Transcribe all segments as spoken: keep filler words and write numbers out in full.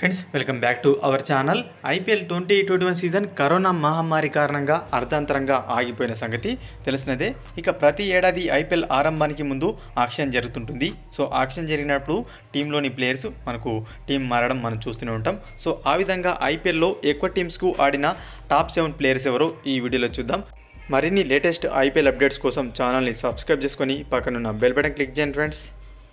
Friends welcome back to our channel. IPL twenty twenty one season corona మహమ్మారి కారణంగా అర్ధాంతరంగా ఆగిపోయిన సంగతి తెలిసినదే. ఇక ప్రతి ఏడాది ఐపీఎల్ ఆరంభానికి ముందు ఆక్షన్ జరుగుతుంటుంది. సో ఆక్షన్ జరిగినప్పుడు టీంలోని ప్లేయర్స్ మనకు టీం మారడం మనం చూస్తూనే ఉంటాం. సో ఆ విధంగా ఐపీఎల్లో ఎక్కువ టీమ్స్కు ఆడిన టాప్ సెవెన్ ప్లేయర్స్ ఎవరో ఈ వీడియోలో చూద్దాం. మరిన్ని లేటెస్ట్ ఐపీఎల్ అప్డేట్స్ కోసం ఛానల్ని సబ్స్క్రైబ్ చేసుకొని పక్కనున్న బెల్ బటన్ క్లిక్ చేయండి ఫ్రెండ్స్.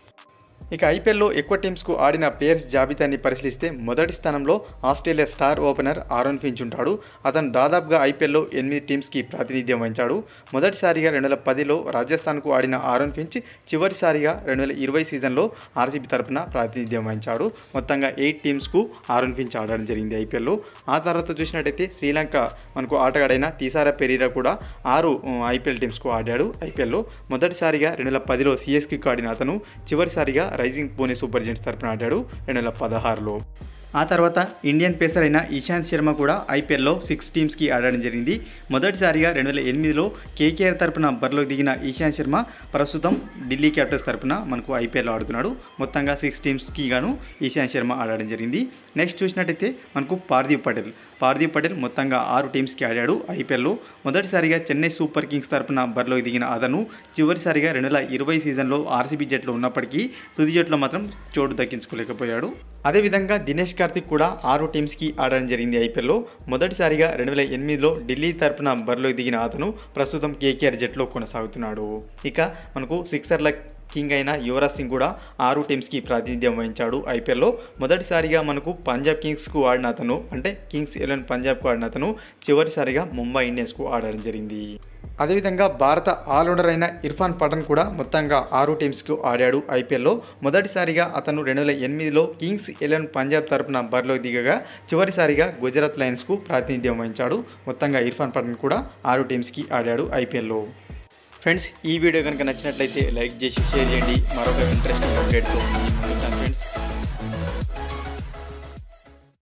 ఇక ఐపీఎల్లో ఎక్కువ టీమ్స్కు ఆడిన ప్లేయర్స్ జాబితాని పరిశీలిస్తే మొదటి స్థానంలో Australia star opener Aaron Finch ఉంటాడు. అతను దాదాపుగా ఐపీఎల్లో ఎనిమిది టీమ్స్కి ప్రాతినిధ్యం వహించాడు. మొదటిసారిగా రెండు వేల పదిలో రాజస్థాన్కు ఆడిన ఆరోన్ ఫించ్ చివరిసారిగా రెండు వేల ఇరవై సీజన్లో ఆర్సీబీ తరపున ప్రాతినిధ్యం వహించాడు. మొత్తంగా ఎయిట్ టీమ్స్కు ఆరోన్ ఫించ్ ఆడడం జరిగింది ఐపీఎల్లో. ఆ తర్వాత చూసినట్టయితే శ్రీలంక మనకు ఆటగాడైన తీసారా పెరీరా కూడా ఆరు ఐపీఎల్ టీమ్స్కు ఆడాడు ఐపీఎల్లో. మొదటిసారిగా రెండు వేల పదిలో సిఎస్కేకు ఆడిన అతను చివరిసారిగా రైజింగ్ పూణే సూపర్ జెయింట్స్ తరపున ఆడాడు రెండు వేల పదహారులో. ఆ తర్వాత ఇండియన్ పేసర్ అయిన ఇషాంత్ శర్మ కూడా ఐపీఎల్లో సిక్స్ టీమ్స్కి ఆడడం జరిగింది. మొదటిసారిగా రెండు వేల ఎనిమిదిలో కేకేఆర్ తరపున బరిలోకి దిగిన ఇషాంత్ శర్మ ప్రస్తుతం ఢిల్లీ క్యాపిటల్స్ తరపున మనకు ఐపీఎల్లో ఆడుతున్నాడు. మొత్తంగా సిక్స్ టీమ్స్కి గాను ఇషాంత్ శర్మ ఆడడం జరిగింది. నెక్స్ట్ చూసినట్టయితే మనకు పార్థివ్ పటేల్ పార్థివ్ పటేల్ మొత్తంగా ఆరు టీమ్స్కి ఆడాడు ఐపీఎల్లో. మొదటిసారిగా చెన్నై సూపర్ కింగ్స్ తరపున బరిలోకి దిగిన అతను చివరిసారిగా రెండు వేల ఇరవై సీజన్లో ఆర్సీబీ జట్లో ఉన్నప్పటికీ తుది జట్లో మాత్రం చోటు దక్కించుకోలేకపోయాడు. అదేవిధంగా దినేష్ కార్తిక్ కూడా ఆరు టీమ్స్కి ఆడడం జరిగింది ఐపీఎల్లో. మొదటిసారిగా రెండు వేల ఎనిమిదిలో ఢిల్లీ తరపున బరిలోకి దిగిన అతను ప్రస్తుతం కేకేఆర్ జట్లో కొనసాగుతున్నాడు. ఇక మనకు సిక్సర్ల కింగ్ అయిన యువరాజ్ సింగ్ కూడా ఆరు టీమ్స్కి ప్రాతినిధ్యం వహించాడు ఐపీఎల్లో. మొదటిసారిగా మనకు పంజాబ్ కింగ్స్కు ఆడిన అతను అంటే కింగ్స్ ఎలెవన్ పంజాబ్కు ఆడిన అతను చివరిసారిగా ముంబై ఇండియన్స్కు ఆడడం జరిగింది. అదేవిధంగా భారత ఆల్రౌండర్ అయిన ఇర్ఫాన్ పఠాన్ కూడా మొత్తంగా ఆరు టీమ్స్కు ఆడాడు ఐపీఎల్లో. మొదటిసారిగా అతను రెండు వేల ఎనిమిదిలో కింగ్స్ ఎలెవన్ పంజాబ్ తరపున బరిలోకి దిగగా చివరిసారిగా గుజరాత్ లయన్స్కు ప్రాతినిధ్యం వహించాడు. మొత్తంగా ఇర్ఫాన్ పఠాన్ కూడా ఆరు టీమ్స్కి ఆడాడు ఐపీఎల్లో. ఫ్రెండ్స్ ఈ వీడియో కనుక నచ్చినట్లయితే లైక్ చేసి షేర్ చేయండి. మరొక ఇంట్రెస్టింగ్ అప్డేట్తో ఫ్రెండ్స్.